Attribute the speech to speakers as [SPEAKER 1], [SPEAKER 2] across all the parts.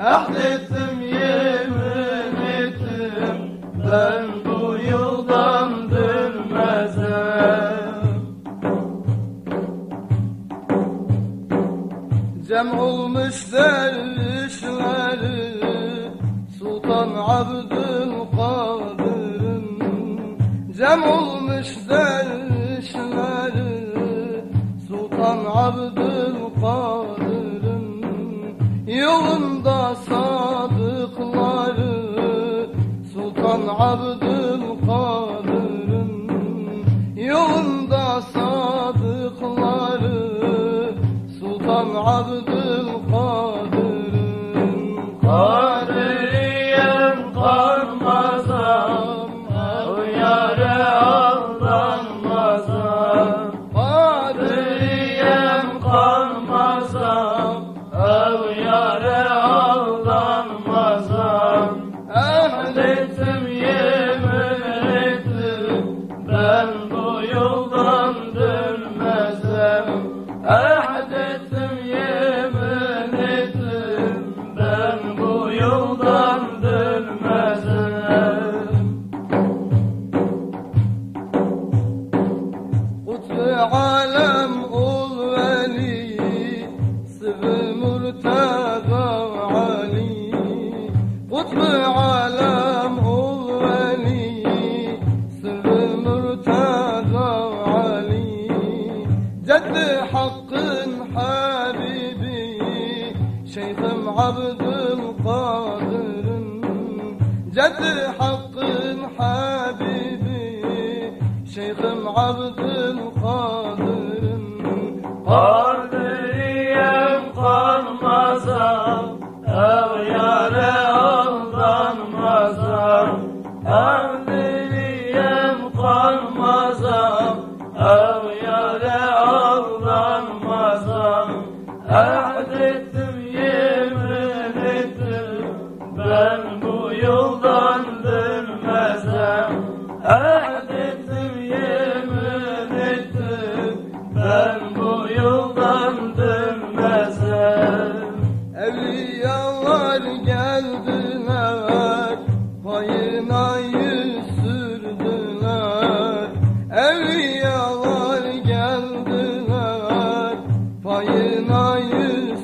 [SPEAKER 1] Ahd ettim, yemin ettim, ben bu yoldan dönmezem. Cem olmuş dervişleri Sultan Abdülkadir'in, cem olmuş dervişleri Sultan Abdülkadir'in, yolunda sadıkları Sultan Abdülkadir'in, yolunda sadıkları Sultan Abdülkadir'in. Kadiriyem kanmazam, o yâre aldanmazam. Kadiriyem kanmazam, o yâre aldanmazam. Ahd ettim, yemin ettim, ben bu yoldan dönmezem. Ahd ettim, yemin ettim, ben bu yoldan dönmezem. Kutbu alem ol veli, Sıvı Murtada Ali. Kutbu alem ol veli, Sıvı Murtada Ali. Ceddi hakkın habibi, Şeyhim Abdülkadir'in, Ceddi hakkın habibi, Şeyhim Abdülkadir'in. Kadiriyem kanmazam, ev yâre aldanmazam. Kadiriyem kanmazam, ev yâre aldanmazam. Ahd ettim, yemin ettim, ben bu yoldan dönmezem. Ahd ettim, yemin ettim, ben bu yoldan dönmezem. Evliyalar geldiler, payına yüz sürdüler. Evliyalar geldiler, payına yüz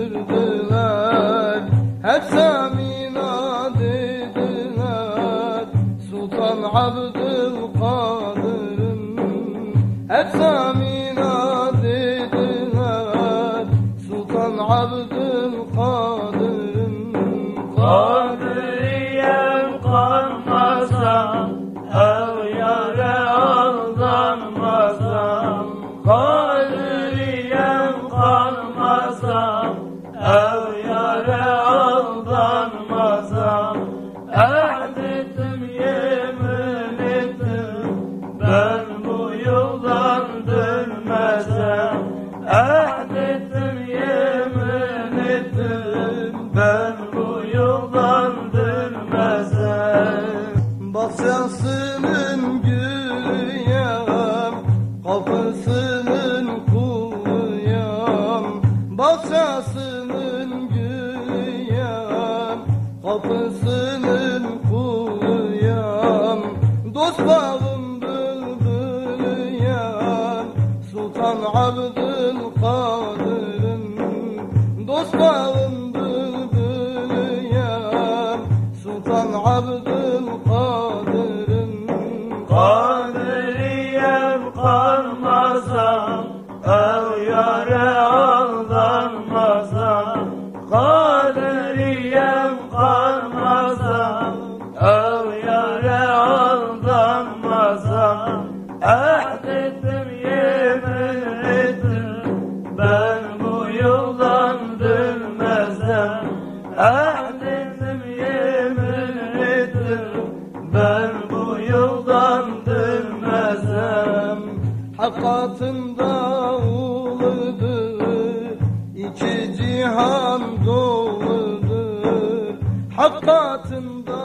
[SPEAKER 1] sürdüler. Hep Samina dediler, Sultan Abdülkadir'in. Hep Samina dediler, Sultan Abdülkadir'in. Kadiriyem kanmazam, ev yâre aldanmazam. Kadiriyem kanmazam, ev yâre aldanmazam. Ahd ettim, yemin ettim, ben bu yoldan dönmezem. Ahd ettim, yemin ettim, ben bu yoldan dönmezem. Bahçesinin gülüyem, kapısının kuluyam. Bahçesinin gülüyem, kapısının kuluyam. Dost bağım bülbülüyem, Sultan Abdülkadir'in. Dost bağım bülbülüyem, Sultan Abdülkadir'in. Kadiriyem kanmazam, ev yâre aldanmazam. Kadiriyem kanmazam, ev yâre aldanmazam. Ahd ettim, yemin ettim, ben bu yoldan dönmezem. Ahd ettim, yemin ettim, ben bu yoldan dönmezem. Hakikatında uludur, iki cihan doludur. Hakikatında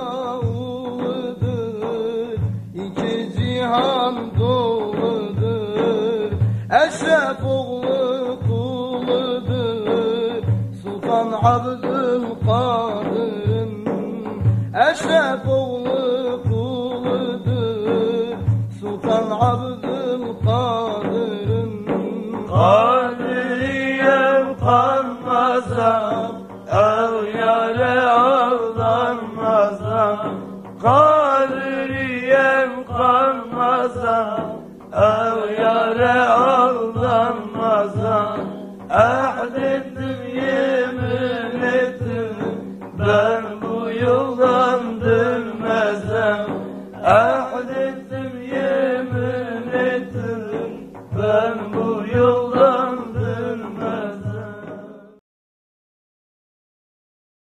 [SPEAKER 1] uludur, iki cihan doludur. Eşref oğlu kuludur, Sultan Abdülkadir. Abdülkadir'in Eşref oğlu kuludur Sultan Abdülkadir'in
[SPEAKER 2] Kadiriyem kanmazam el yâre